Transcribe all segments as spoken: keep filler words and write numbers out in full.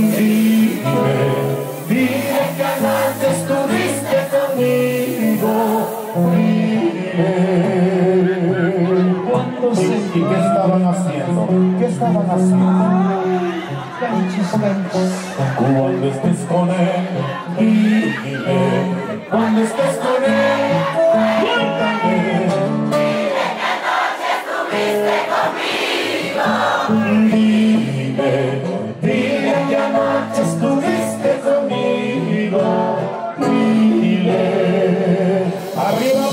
Dime, dime que anoche estuviste conmigo. Dime. Cuando se... ¿Y qué estaban haciendo? ¿Qué estaban haciendo? Canchis, canchis. Cuando estés con él, dime. Cuando estés con él, cuéntame. Dime que anoche estuviste conmigo. Dime, dime que anoche estuviste conmigo. Dile. ¡Arriba,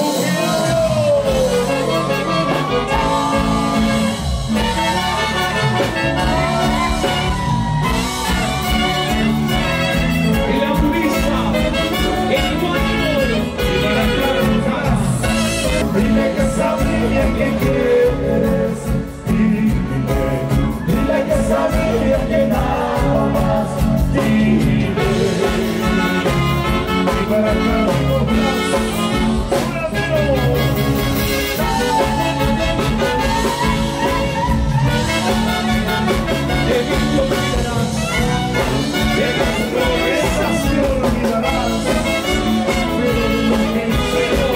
que quieres, dime, dile que sabía que nada más, dime. Y para acá, que visto olvidarás, que las promesas te olvidarás, pero lo que hicieron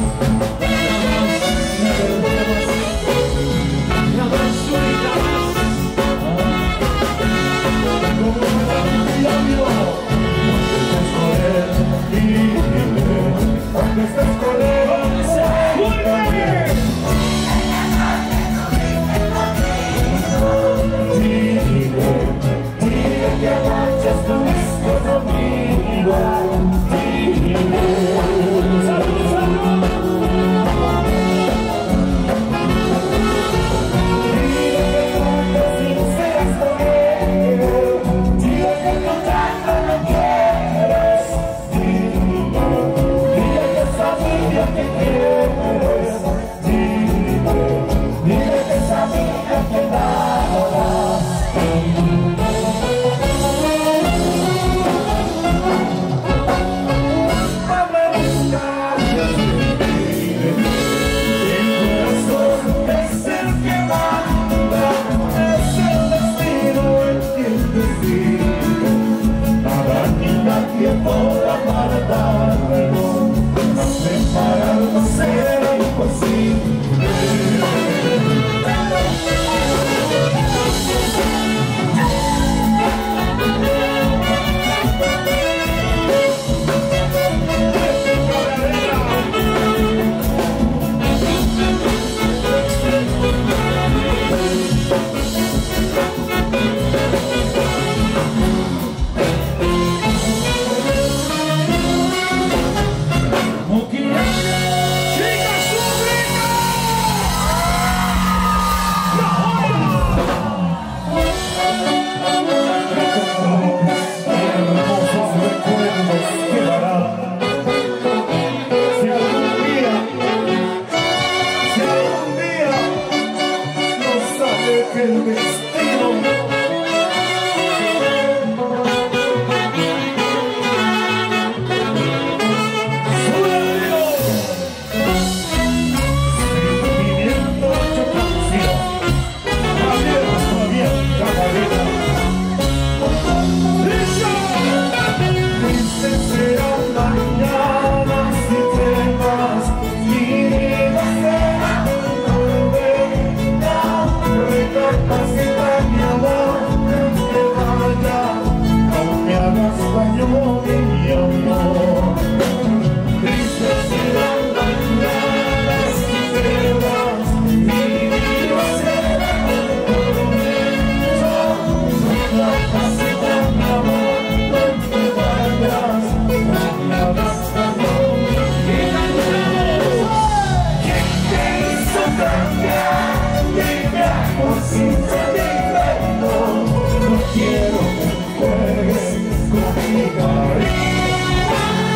cuando estés con él, dile, dile que anoche estuviste conmigo, dile. ¡Salud, salud! Dile que cuando sinceras con él, dile que tu trato no quieres, dile, dile que sabía que quieres, dile, dile que sabía que nada más. Dame buscar, dile, el corazón es el que manda, es el destino el quien decide. Nada ni nadie podrá apartarlo, separarlo será imposible. El destino sueño sentimiento hecho canción Javier, Javier, Camarena triste será mañana si te vas y no será recortas que mi amor te vaya, no me hagas daño mi amor. Triste será mañana si te vas y no será tormento. Recortas que mi amor no te vayas, no me hagas daño mi amor. ¿Quién te hizo cambiar? Por sin sentimiento, no quiero que juegues con mi cariño.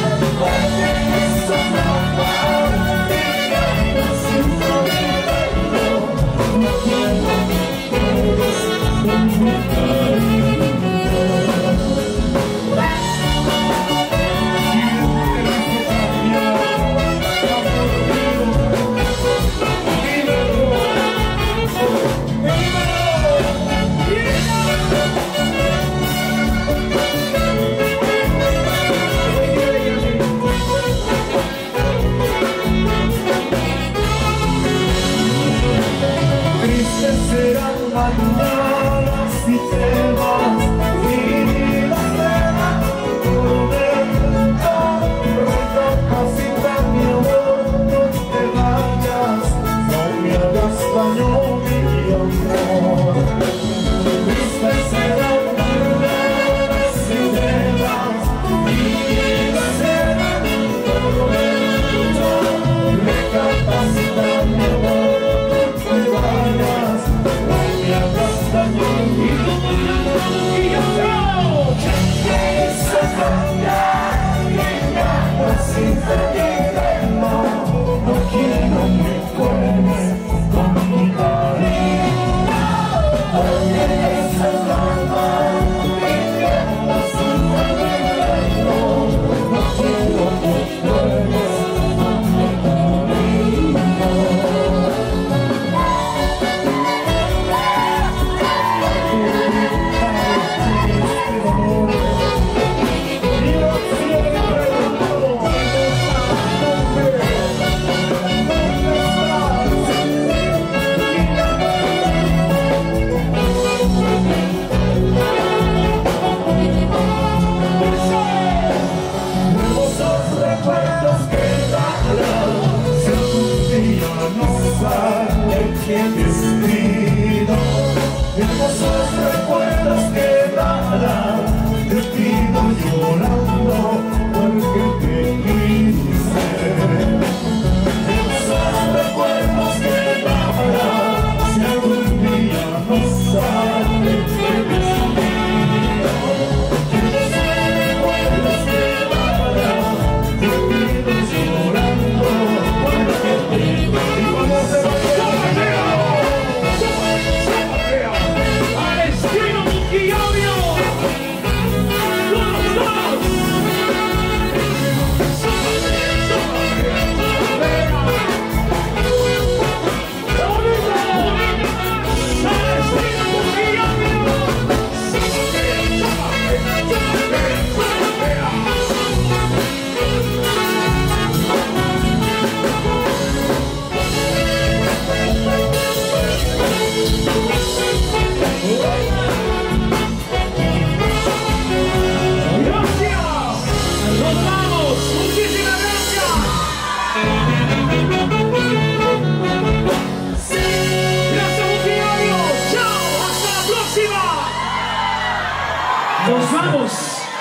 Nos vamos,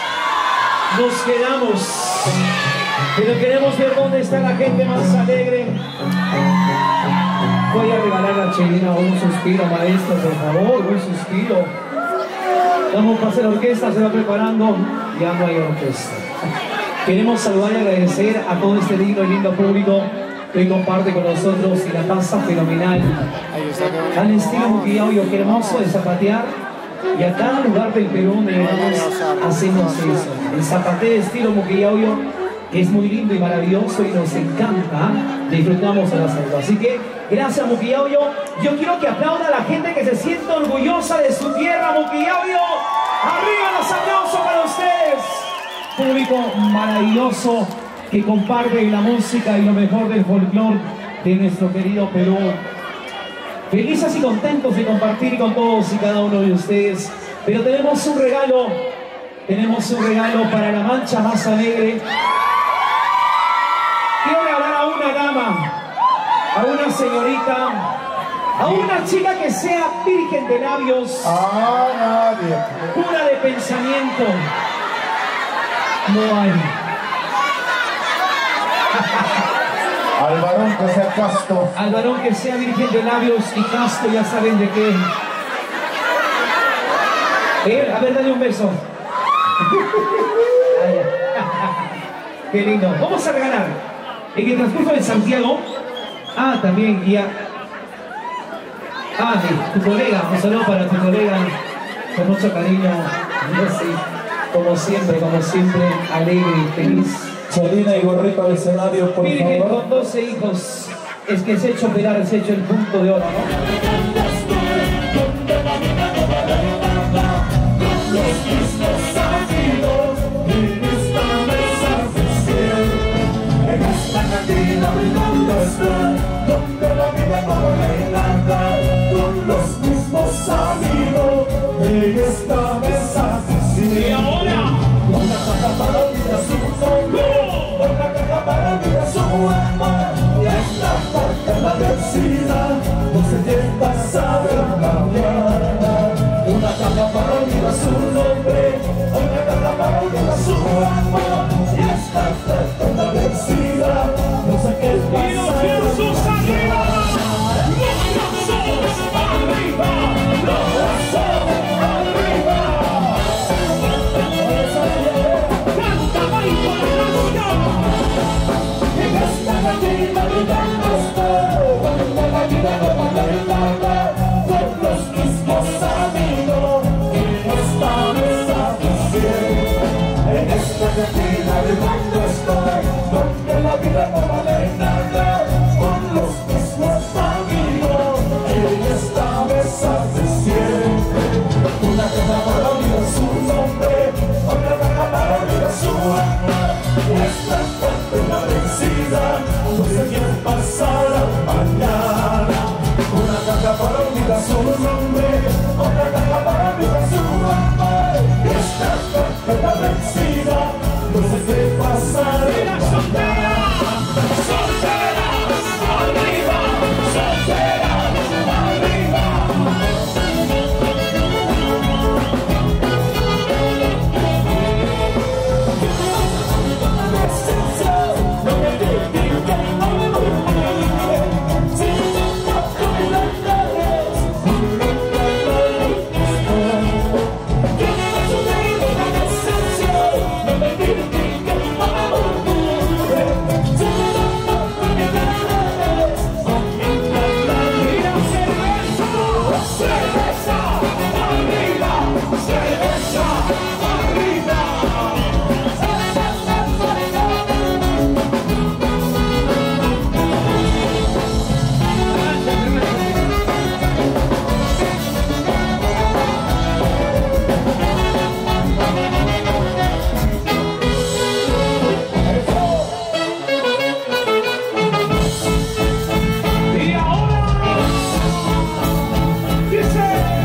nos quedamos, pero queremos ver dónde está la gente más alegre. Voy a regalar a Chelina un suspiro, maestra, por favor, un suspiro. Vamos a pasar la orquesta, se va preparando, ya no hay orquesta. Queremos saludar y agradecer a todo este digno y lindo público que hoy comparte con nosotros y la pasa fenomenal. Al estilo Muquiauyo, qué hermoso de zapatear. Y a cada lugar del Perú donde vamos hacemos eso. El zapateo de estilo Muquiauyo, que es muy lindo y maravilloso y nos encanta, disfrutamos al hacerlo. Así que, gracias Muquiauyo. Yo quiero que aplauda a la gente que se siente orgullosa de su tierra, Muquiauyo. Arriba los aplausos para ustedes. Público maravilloso que comparte la música y lo mejor del folclore de nuestro querido Perú. Felices y contentos de compartir con todos y cada uno de ustedes. Pero tenemos un regalo, tenemos un regalo para la mancha más alegre. Quiero regalar a una dama, a una señorita, a una chica que sea virgen de labios, a nadie, pura de pensamiento. No hay. al varón que sea casto, Al varón que sea virgen de labios y casto, ya saben de qué. Eh, a ver, dale un beso. Qué lindo. Vamos a regalar. En el transcurso de Santiago. Ah, también, ya. Ah, sí, tu colega. Un saludo para tu colega. Con mucho cariño. Sí, como siempre, como siempre, alegre y feliz. Chelina y gorrito al escenario, por Virgen favor. con doce hijos. Es que se ha hecho operar, se ha hecho el punto de oro, ¿no? Donde la vida no relata, con los mismos amigos, en esta mesa Y ahora, una caja para olvidar su nombre, una caja para olvidar su alma, y esta parte la vencida, no se llega a saber cambiar. Una caja para olvidar su nombre, una caja para olvidar su alma, y esta parte la vencida, no sé qué pasa. ¡Y los versos arriba! su nombre, otra caja para brindar su amor. Y esta tarjeta vencida, no sé qué pasará. Solteras, solteras, arriba, solteras, arriba. No me critiquen, no me murmuren, si no toco las redes, yo no soy una decepción. No me critiquen, no me murmuren, si no toco las redes, Mira, cerveza, cerveza, arriba, cerveza, arriba. Y ahora dice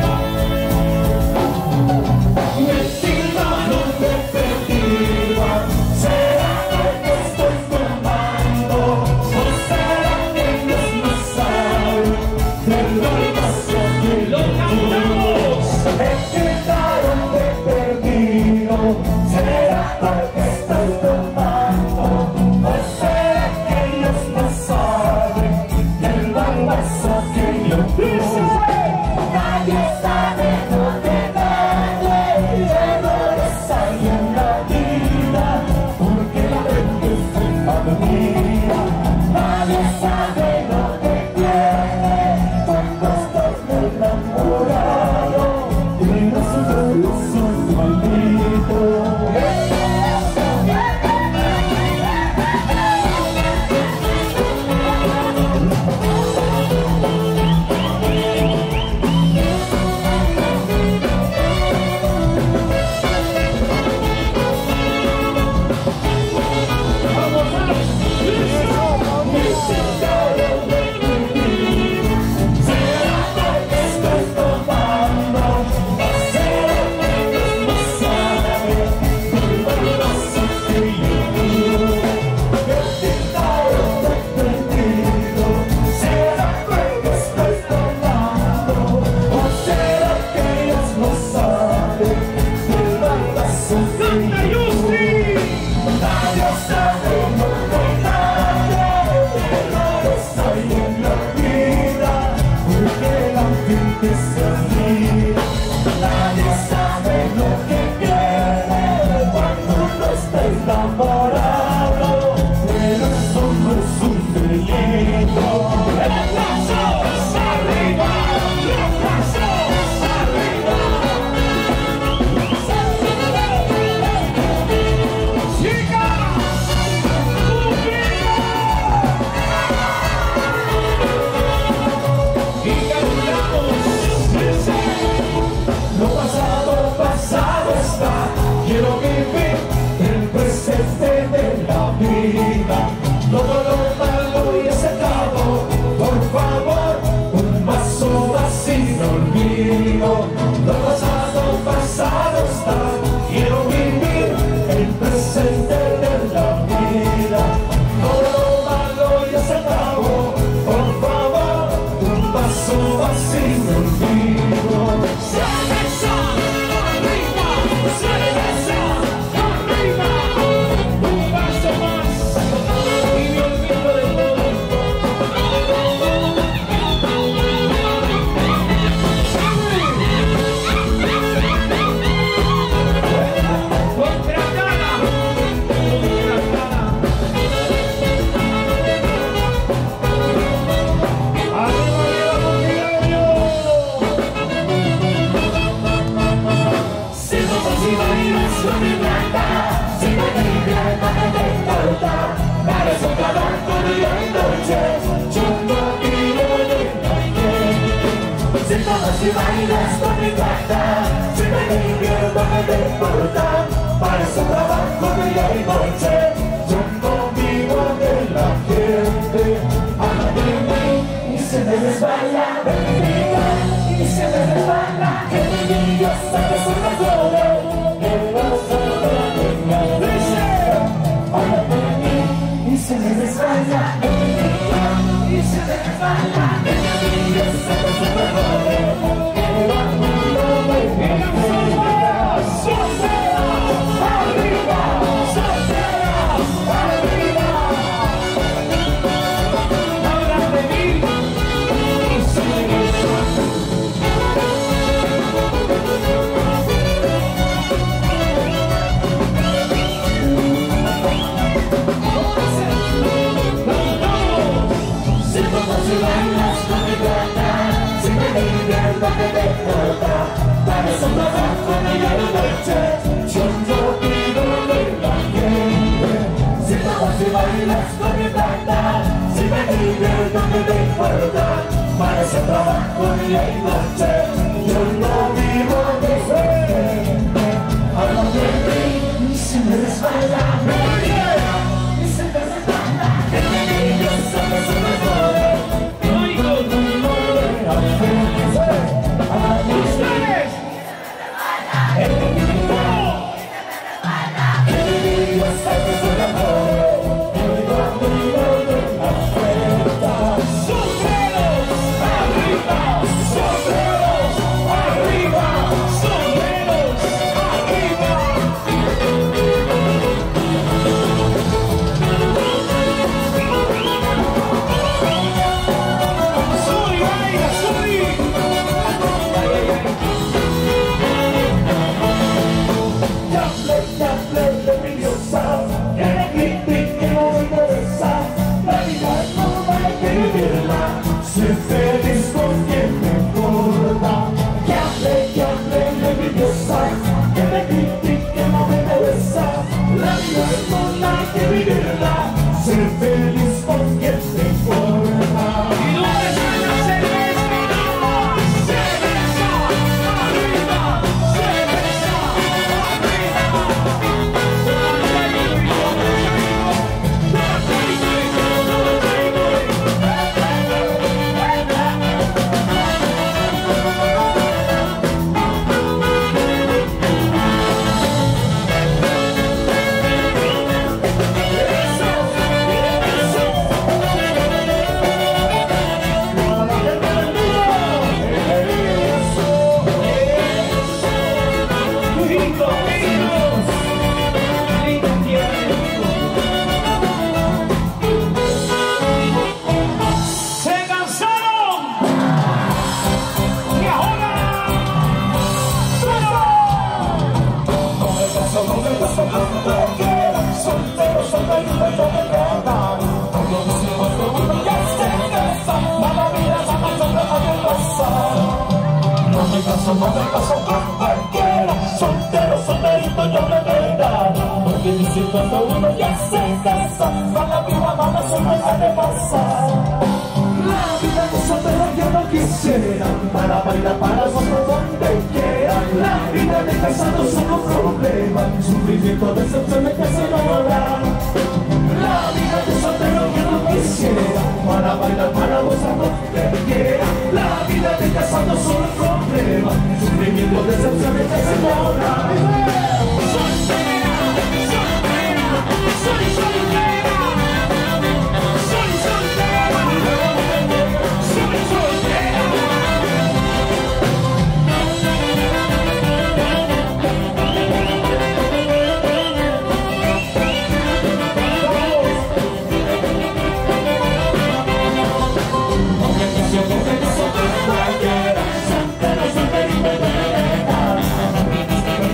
mentira, no me perdida. ¿Será que estoy tomando? ¿O será que Dios no sabe del paso que lo cantamos. me quedaron de perdido? ¿Será que estoy tomando? ¿O será que Dios no sabe del paso que yo tuve? Nadie sabe dónde nadie, errores hay en la vida, porque la gente se admira. Nadie sabe lo que tiene cuando estás enamorado y no solo son malditos. Nadie sabe lo que quiere cuando uno está enamorado, pero eso no es un delito. Los brazos arriba, los brazos arriba. Chicas, y cantamos. Lo pasado, pasado está. Quiero vivir el presente de la vida. Todo lo malo ya se acabó. Por favor, un vaso vacío olvido. Lo pasado, pasado está. Quiero vivir el presente de la vida. Todo lo malo ya se acabó. Por favor, un vaso vacío olvido. Cerveza arriba, cerveza arriba. Un paso más y me olvido de todo. Contra cara, contra cara. Arriba, arriba, Montevideo. Si no vas y bailas con mi blanca, si me divierto no te importa. Para eso trabajo día y noche, yo no vivo de noche. Si no vas y bailas con mi blanca, si me divierto no te importa. Para eso trabajo día y noche, yo no vivo de la gente. Habla de mí y se me resbala de mi vida. noche, yo no pido de la gente. Si tomas y bailas con mi banda, si me divierto me importa. Para ese trabajo día y noche, yo no vivo de gente. Hablo de mí y se me resbala. Y se me resbala. Que me digas que son mejores. No hay como no le hace. A ustedes. El mundo. Que me digas que son mejores. No hay como no le hace. Sombreros arriba, sombreros arriba, sombreros arriba. Soy, baila, soy. Ya hablé, ya hablé de mi diosa, que me critiquen no me interesa. La vida es normal, hay que vivirla. Ser feliz con quien me importa. Que hable, que hable de mi diosa, que me critique no me interesa. La vida es normal, hay que vivirla. Ser feliz con quien me importa. ¿Y dónde están las cervezas? Cerveza arriba, cerveza ¿Se cansaron? Y ahora ¡solo! No me caso, no me caso con cualquiera. Soltero, solterito, yo me quedan. Todo mundo, todo mundo ya se casa. Mala vida, sama, sama, sama, pasa. No me caso, no me caso con cualquiera. Soltero, solterito, yo me quedan. Porque dice todo uno ya se casa. Mala vida, mala sama, sama, pasa. La vida de soltero yo no quisiera. Para bailar, para gozar donde quiera. La vida de casado son un problema. Sufrimiento, decepción, que se llora. La vida de soltero yo no quisiera. Para bailar, para gozar donde quiera. La vida de casado son un problema. Sufrimiento, decepción, que se llora. Soltera, soltera, soy soltera. Soy soltera. Soy soltera. No me caso, no me caso con cualquiera. Soltero, solterito, yo me quedan.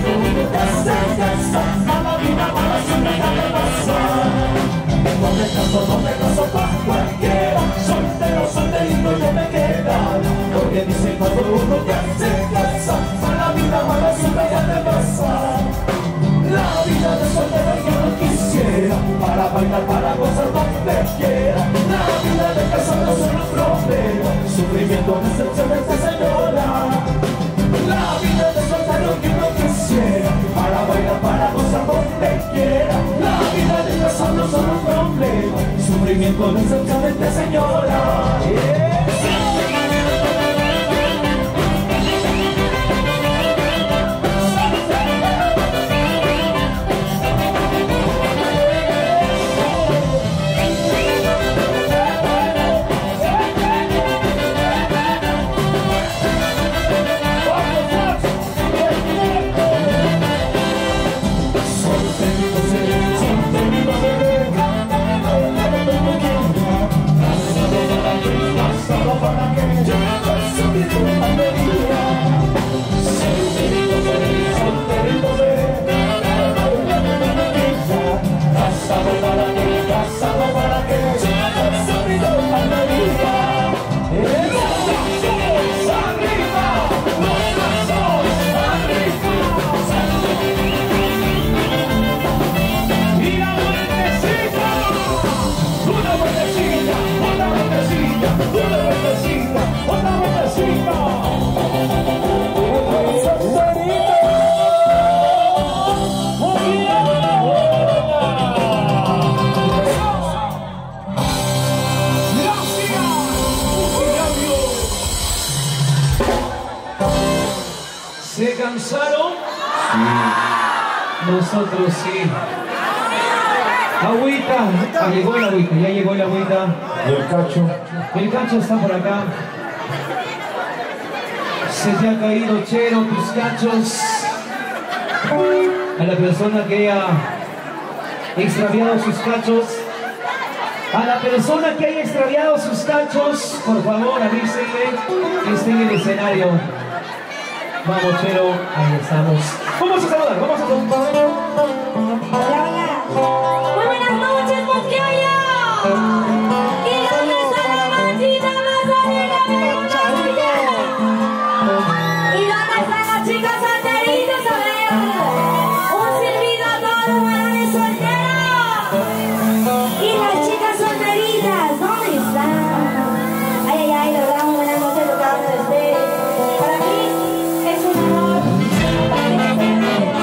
Nosotros sí. Agüita. Ah, llegó el agüita, ya llegó el agüita. Y el cacho. El cacho está por acá. Se te ha caído, Chero, tus cachos. A la persona que haya extraviado sus cachos. A la persona que haya extraviado sus cachos, por favor, avísenle que esté en el escenario. Vamos, Chero, ahí estamos. Vamos a saludar, vamos a saludar. Hola, hola. Muy buenas noches, Mosqueño. ¿Y dónde está la manchita más arriba de una mañana? ¿Y dónde están las chicas solteritas? A ver, un silbido a todos para de soltera. Y las chicas solteritas, ¿dónde están? Ay, ay, ay, de verdad, muy buenas noches, lo que van a decir. Para mí es un honor.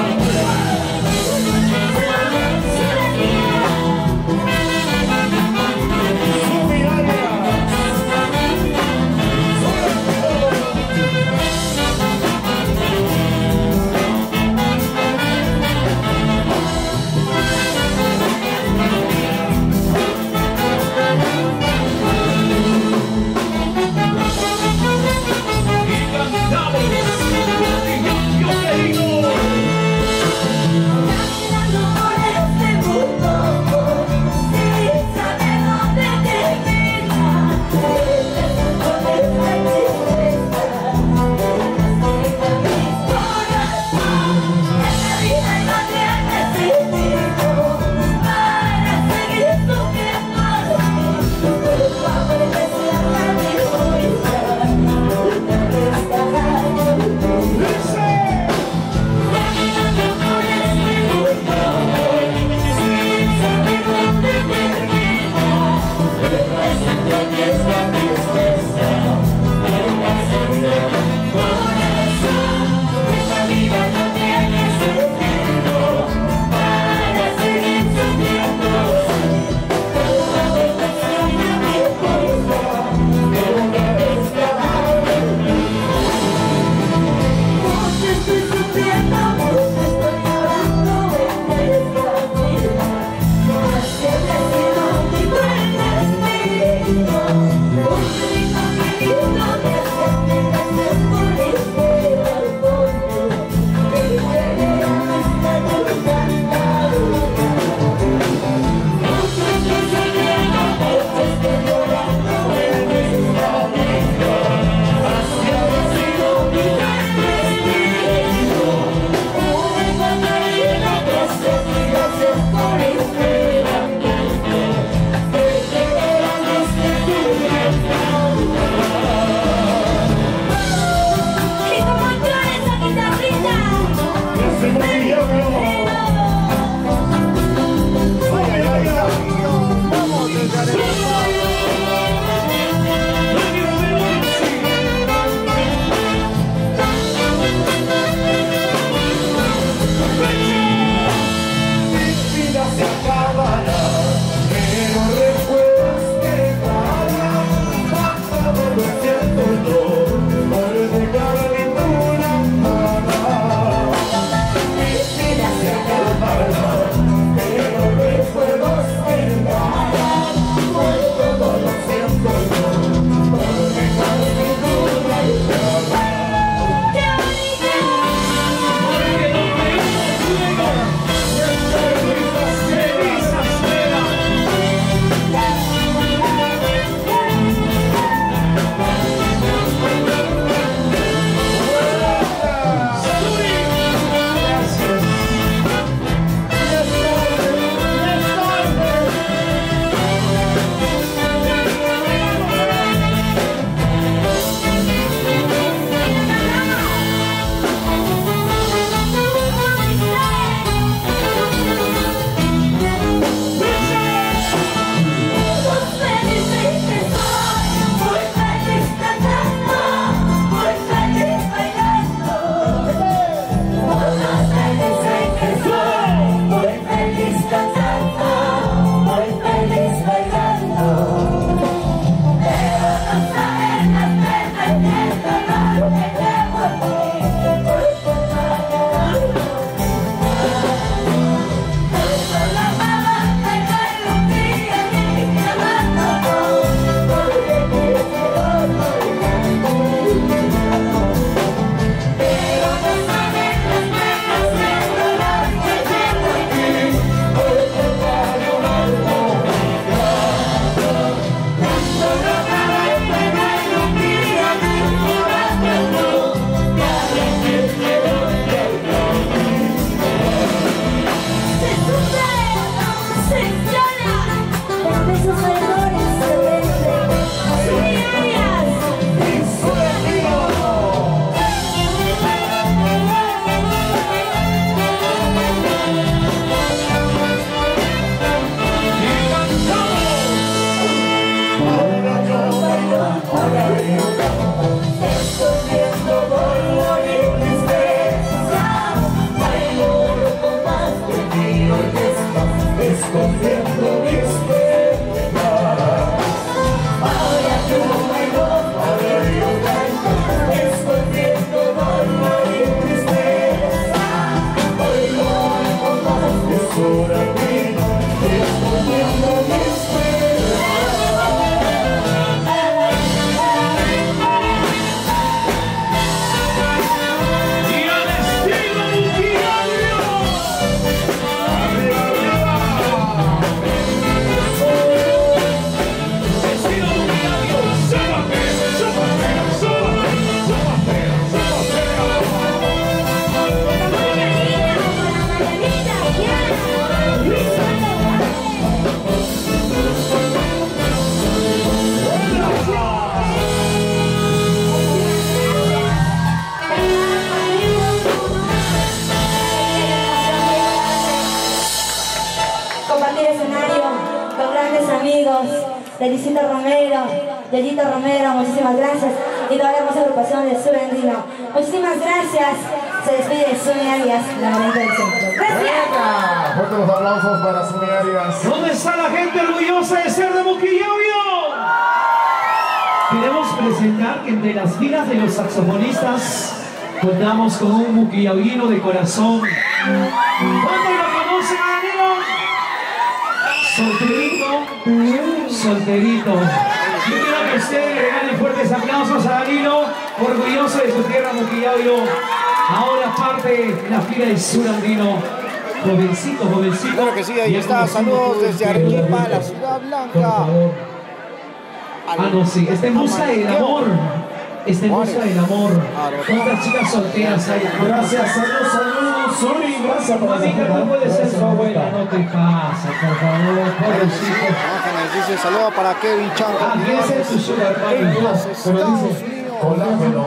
amigos, Delicito Romero, Yoyito Romero, muchísimas gracias. Y toda la hermosa agrupación de Sur Andino. Muchísimas gracias. Se despide Suni Arias, la momento del centro. ¡Gracias! Venga, fuertes los aplausos para Suni Arias. ¿Dónde está la gente orgullosa de ser de Muquillabio? Queremos presentar que entre las filas de los saxofonistas contamos con un muquillabino de corazón. ¿Cuántos lo conocen, Danilo? Solterito, solterito. Yo quiero que ustedes le regalen fuertes aplausos a Danilo, orgulloso de su tierra Muquillabio. Ahora parte de la fila de Sur Andino. Jovencito, jovencito. Claro que sí, ahí está. Saludos desde Arequipa, la Ciudad Blanca. Ah, no, sí, está en busca del amor. Está en busca del amor. ¿Cuántas chicas solteras hay? Gracias, saludos, saludos, Suri, gracias por la Mamita, no puede ser su abuela, no te pasa, por favor, pobrecito. Ángeles dice saludos para Kevin Chan. Ah, ¿quién es tu sugar En mami? los Pero Estados dice, Unidos. colágeno.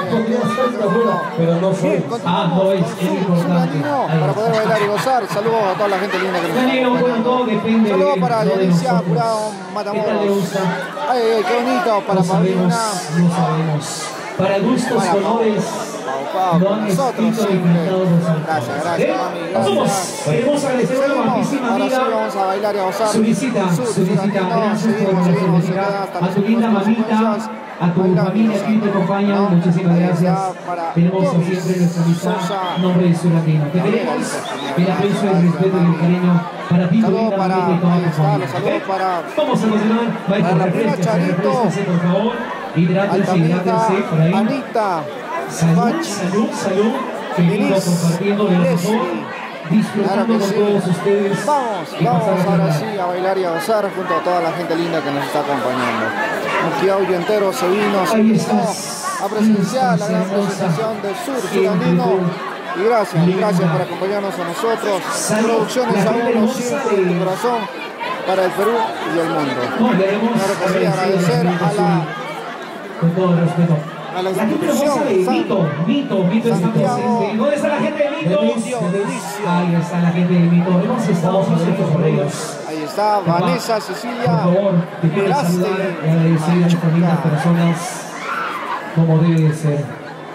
Pero no soy. Ah, no, es, es importante. Ahí Para está. poder bailar y gozar. Saludos a toda la gente linda que nos está Danilo, bueno, todo acompañando. depende de, Saludos para no de Delicia nosotros. Jurado ¿Qué tal le Matamoros. gusta? Ay, ay, qué bonito. Para No sabemos, Paulina. no sabemos. Para gustos, Para Pau. colores, Pau, Pau, no con han nosotros escrito y siempre. pintados los autores. Gracias, gracias, ¿Eh? mami, gracias. Vamos, queremos agradecer a una Seguimos. guapísima Ahora sí amiga. vamos a bailar y a gozar. Su visita, Sur, su visita, Surandino, gracias por seguimos, la seguimos, se visita. queda hasta A las tu linda últimas mamita, consecuencias. a tu Bailando, familia que te acompaña, ¿no? muchísimas Ahí gracias. está para Tenemos Doris siempre nuestra amistad, Sosa. nombre de Surandino. Te También, queremos gracias, el aprecio, el gracias, respeto y el mami. cariño para ti, tu Saludos linda para- mamita y toda ahí tu está, familia. los saludos ¿ok? para- Vamos a continuar. Vaya, para la prima refresquense, Charito. refresquense, por favor. Hidrátense, Altamira, hidrátense por ahí. Anita, Salud, Pachi, salud, salud. Qué lindo Denise, compartiendo de lo mejor, Leslie. disfrutando Claro que con sí. todos ustedes. Vamos, y vamos pasar ahora la sí a bailar y a gozar junto a toda la gente linda que nos está acompañando. Muquillabio entero se vino, se Ahí vino estás. a presenciar la gran Hermosa. presentación del Sur Siempre Surandino. tú. Y gracias, Linda. gracias por acompañarnos a nosotros. Salud. Producciones La a gente uno hermosa siempre en de- tu corazón para el Perú y el mundo. No, queremos Claro que sí, agradecer agradecer a la- con todo el respeto. a la La gente institución hermosa de San- Mito, Mito, Mito está Santiago. presente. ¿Dónde está la gente de Mito? Delicia, Ahí está la gente de Mito. Hemos estado nosotros por ellos. Ahí está Vanessa, Cecilia, Por favor, te quiero Velaste, saludar y agradecer a estas lindas Machuca. personas como debe de ser.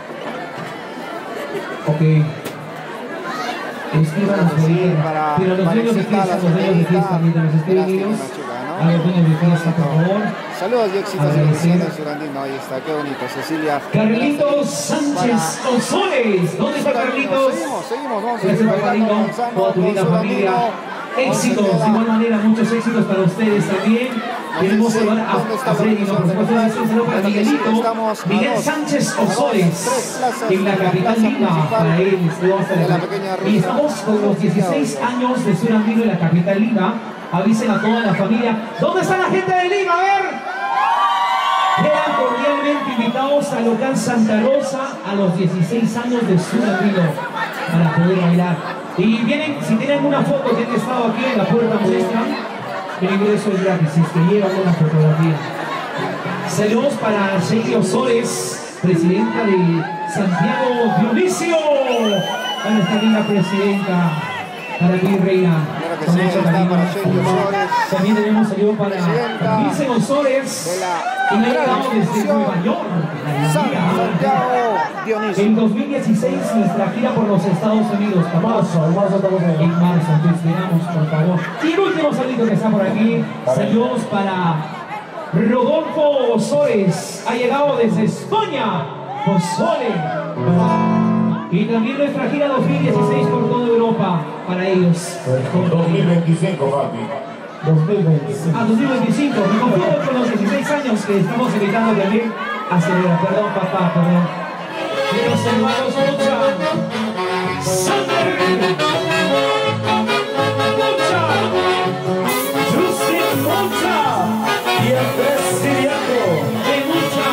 Ok. Escríbanos por ahí. para Pero los dueños de Vanesita, fiesta, la los dueños de señorita, fiesta, mientras nos escriben Velaste, ellos, Machuca, ¿no? a los dueños de fiesta, por favor. Saludos y éxitos y Agradecer. bendiciones, Surandino. Ahí está, qué bonito. Cecilia. Carlitos Sánchez Osores. ¿Dónde está Carlitos? Seguimos, seguimos, vamos a Gracias, seguir bailando, Carlito, avanzando toda tu con linda familia. Surandino. Éxitos, Once de igual queda. manera, muchos éxitos para ustedes también. Queremos sé saludar dónde está a, a la Freddy, no, por producción supuesto, de un saludo para Claro que sí, Miguelito, estamos a Miguel dos, Sánchez a dos, Osores, tres plazas en la de la capital plaza Lima, principal para él, saludos a de la pequeña Y Rusia. estamos con los dieciséis años de Sur Andino en la capital Lima. Avisen a toda la familia. ¿Dónde está la gente de Lima? A ver. Quedan cordialmente invitados al local Santa Rosa a los dieciséis años de Sur Andino para poder bailar. Y vienen, si tienen una foto que han estado aquí en la puerta muestran, el ingreso es gratis, si es que llevan una fotografía. Saludos para Sheikh Osores, presidenta de Santiago Dionisio. ¿Dónde está bien la presidenta? Para ti, reina. Claro que Con sí, mucho está cariño. para Sheikh Osores. También tenemos saludo para Presidenta Vilce Osores, de la que me ha gran llegado desde institución Nueva York. San Santiago Dionisio. En dos mil dieciséis nuestra gira por los Estados Unidos. Marzo, en marzo estamos en En marzo, te esperamos, por favor. Y el último saludito que está por aquí, saludos para Rodolfo Osores, ha llegado desde España, Osore. Y también nuestra gira dos mil dieciséis por toda Europa, para ellos. dos mil veinticinco, papi. dos mil veinticinco. A dos mil veinticinco, me confundo con los dieciséis años que estamos invitando también a celebrar. Perdón, papá, perdón. Y los hermanos Mucha, Sander, Mucha, Justin Monta y el presidente. de Mucha.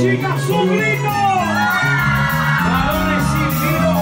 Chicas, un grito. Varones sin grito.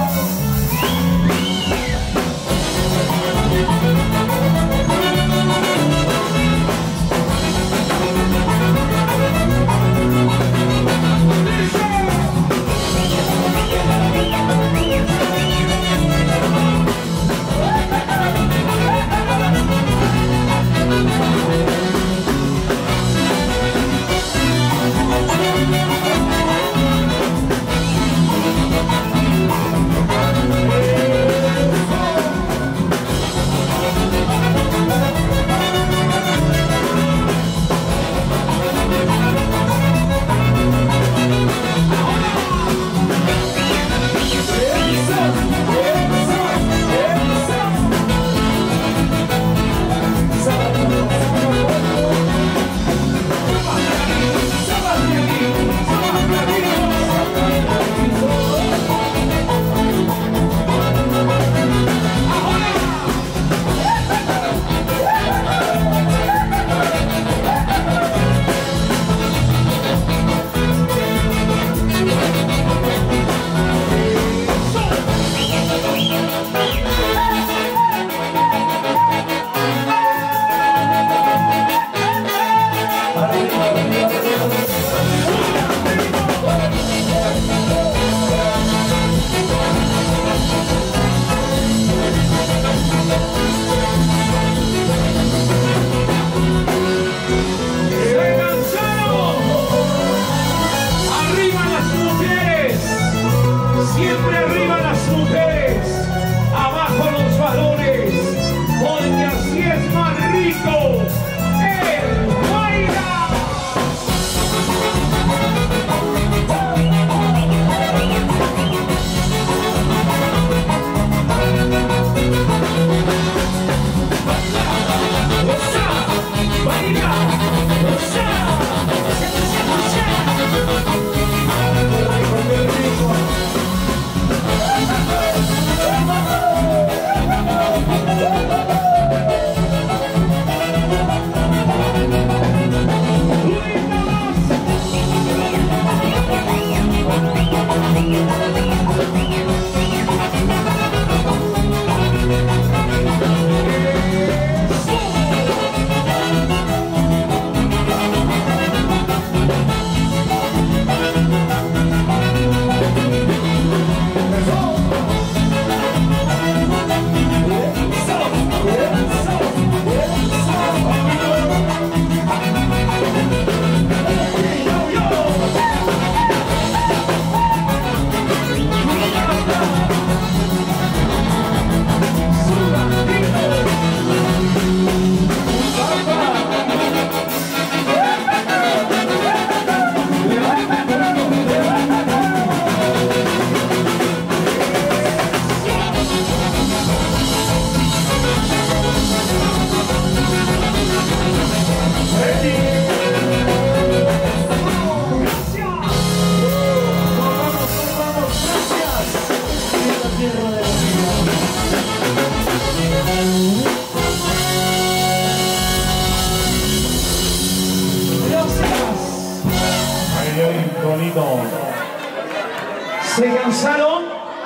¿Se cansaron?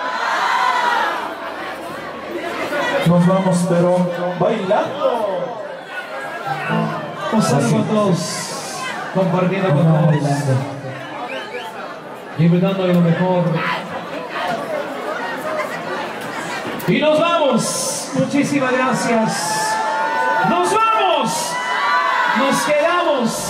Nos vamos, pero bailando. Pasando con todos, compartiendo con todos, disfrutando de lo mejor. Y nos vamos. Muchísimas gracias. Nos vamos. Nos quedamos.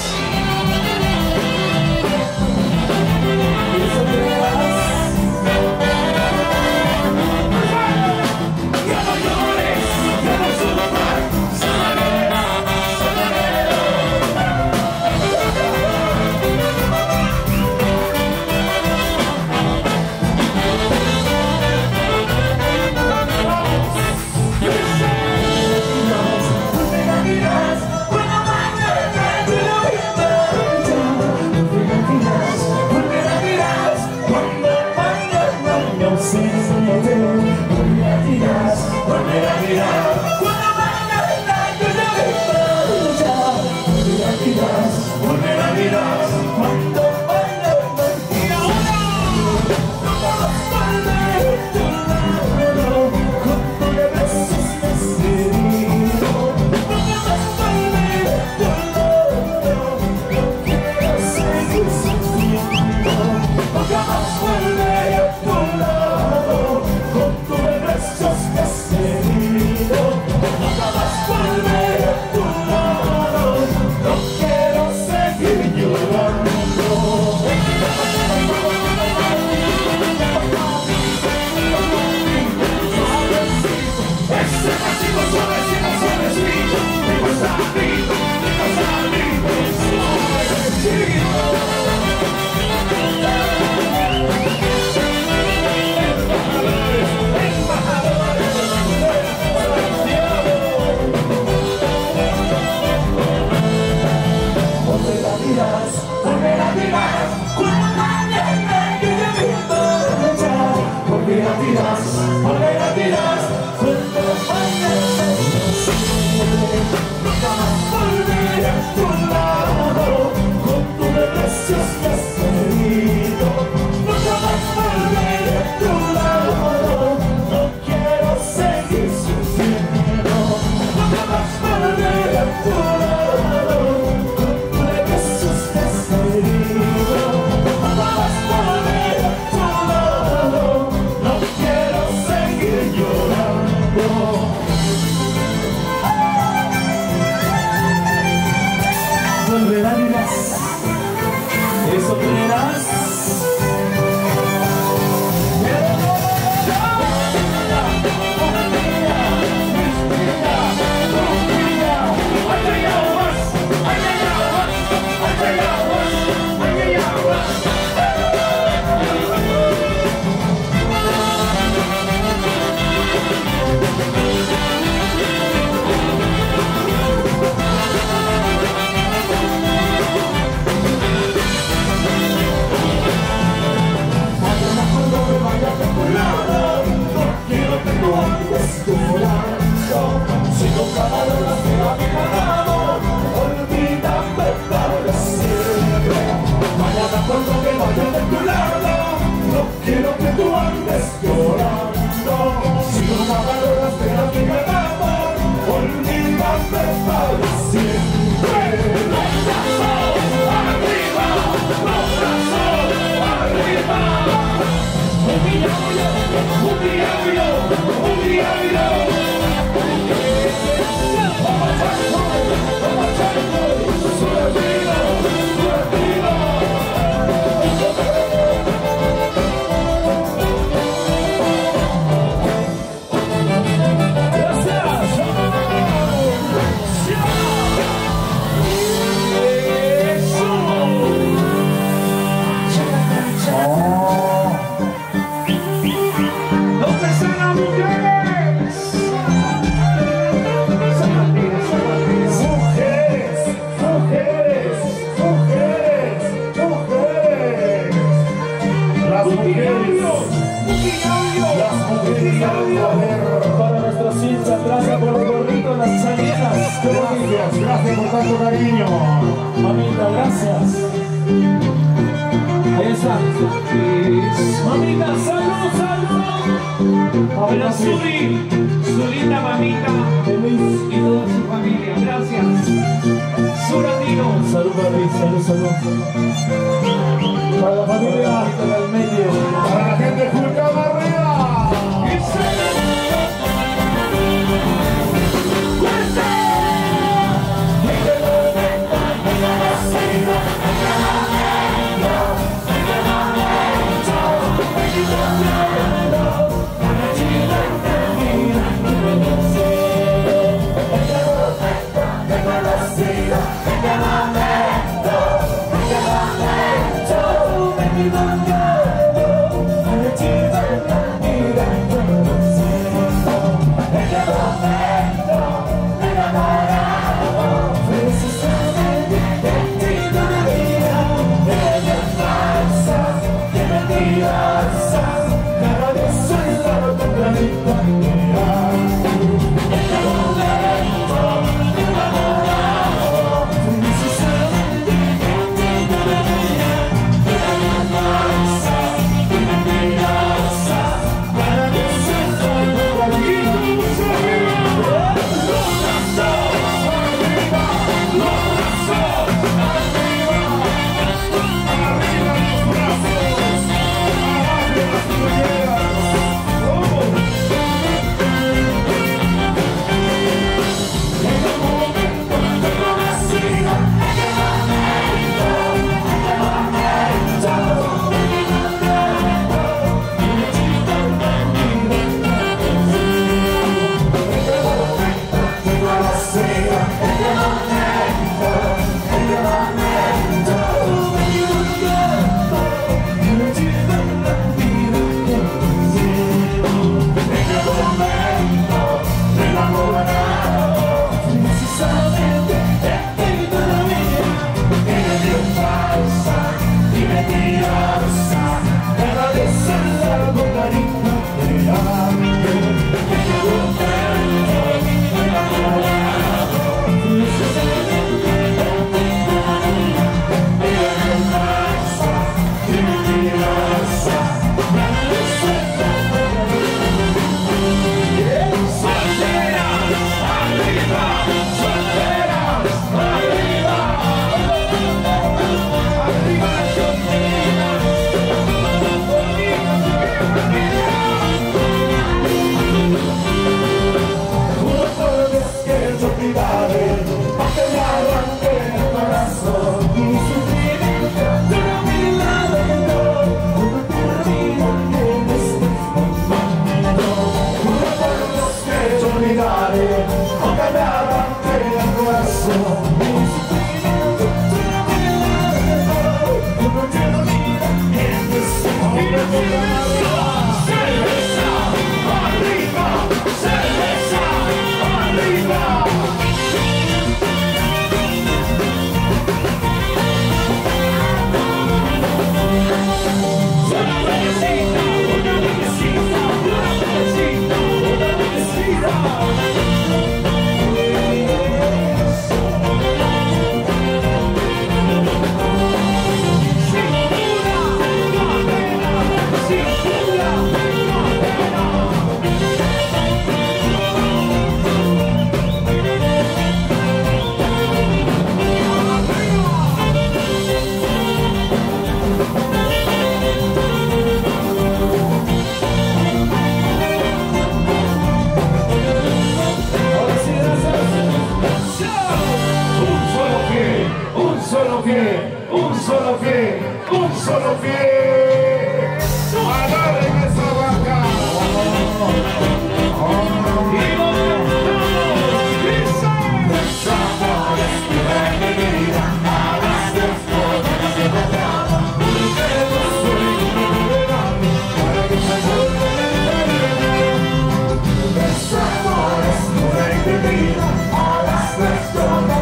Volver a mirar cuando baila mujeres, las mujeres del poder. Para nuestros hinchas, gracias por los gorritos, las chaneras. Gracias, gracias por tanto cariño. Mamita, gracias. Ahí está. Mamita, salud, salud. A ver a Suri, su linda mamita y toda su familia. Gracias. Suratino. Salud, papi, salud, salud. Para la familia del medio. Para la gente Julcama arriba.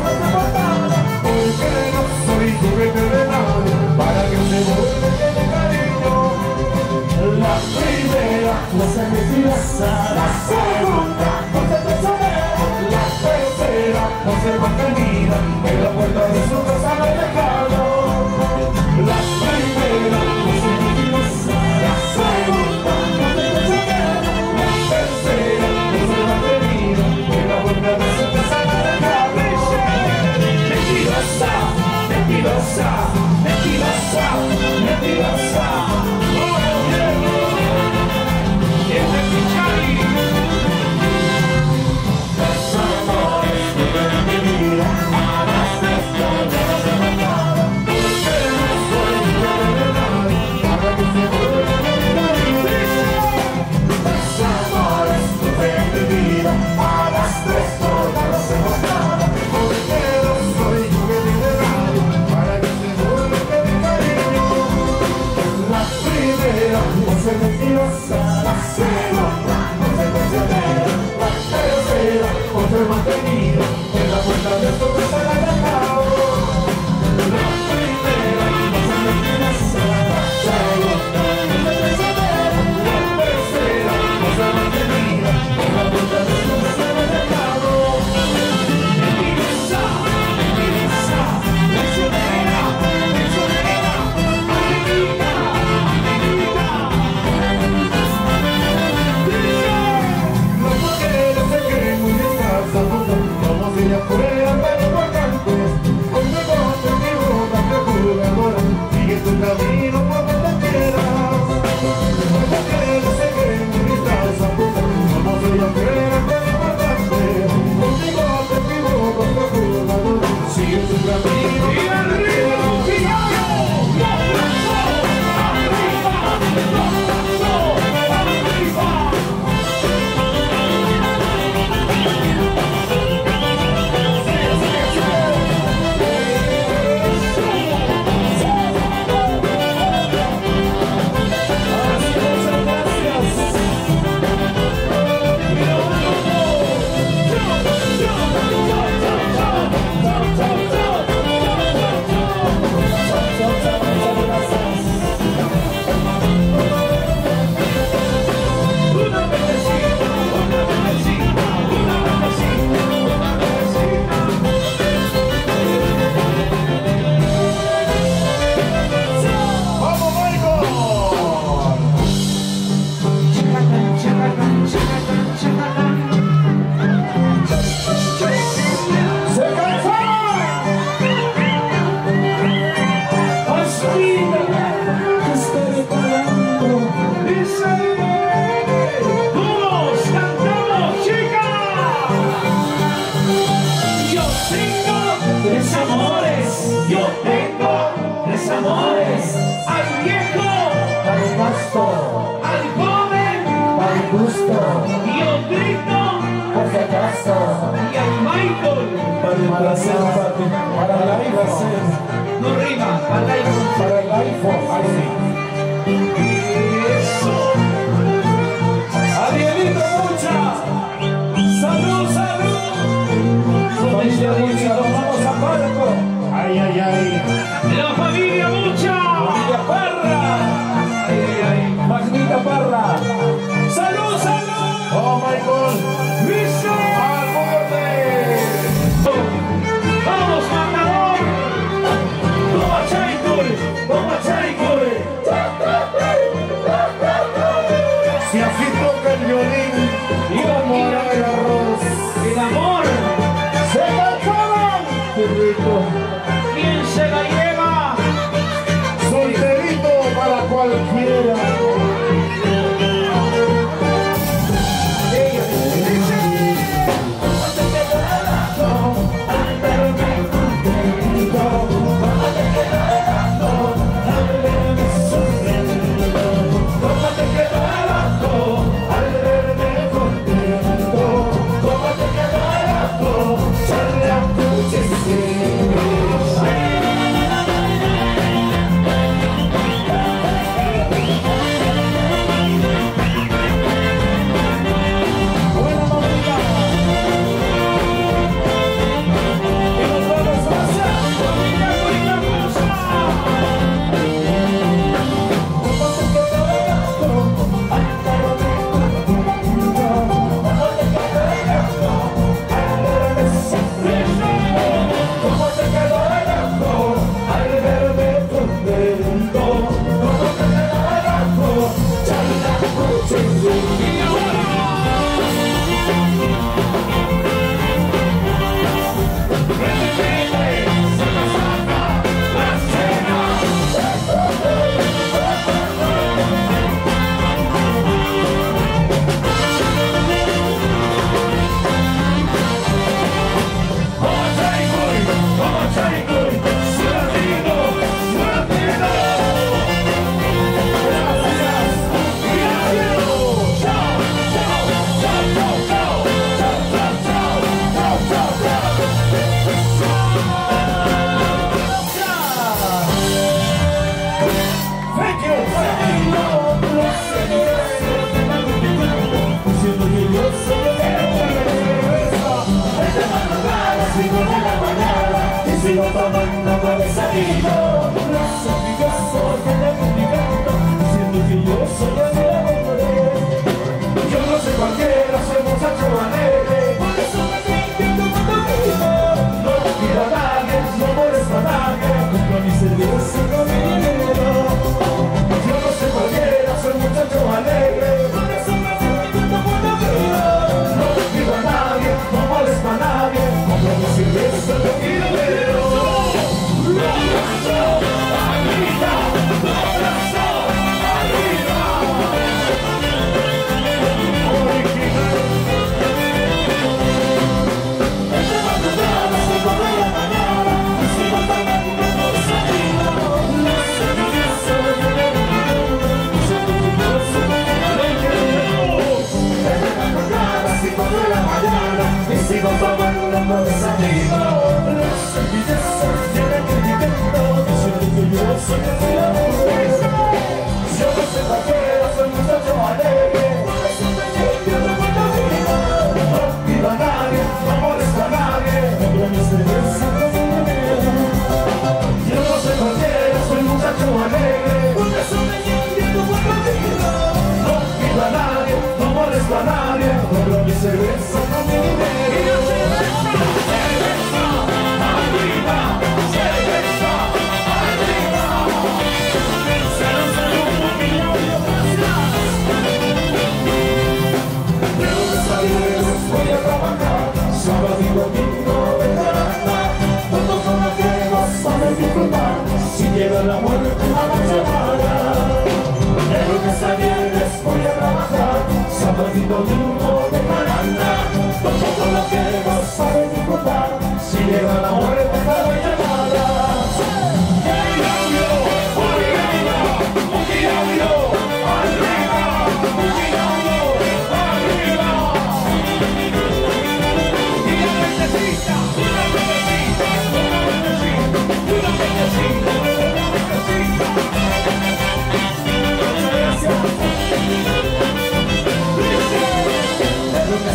Para que se vuelva se retira, cero, consecuencia cero, pero cero, otro mantenido, en la puerta de tu casa la dejado. La primera no se retira, cero, consecuencia cero, la tercera no se mantenido, en la puerta de tu casa la dejado. Empieza, empieza, prisionera, prisionera, amiga, amiga. Los mujeres se creen muy escasas, como si ya fueran tan importantes. Conmigo te equivocas, te jugadora, sigue tu camino por donde quieras. Los mujeres se creen muy escasas, como si ya fueran tan importantes. Conmigo te equivocas, te jugadora, sigue tu camino y arriba, Figaro, los brazos, arriba, los brazos, arriba. Yo tengo tres amores, al viejo, Para el gasto, al joven, para el gusto, yo grito, por si acaso, y al Michael. Para el placer, papi. Para el iPhone. No rima, para el Para el iPhone. Ahí sí. eso. Arielito Mucha. Salud, salud. Familia Mucha, nos vamos a Parco. Ay, ay, ay. La familia Mucha. Familia Parra. Ay, ay, ay. Magnita Parra. Salud, salud. Oh, my God. ¡Listo! ¡Al borde! ¡Vamos, matador! ¡Toma Chaikul! ¡Toma Chaikul!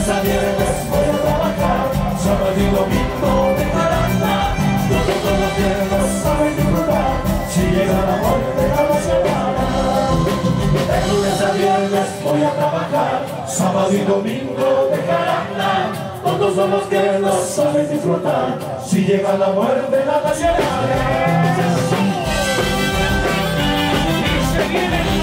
lunes a viernes voy a trabajar, sábado y domingo de caramba. Todos los viernes saben disfrutar, si llega la muerte no nos llevará. De lunes a viernes voy a trabajar, sábado y domingo de caramba. Todos somos que no saben disfrutar, si llega la muerte nada se hará. Y se viene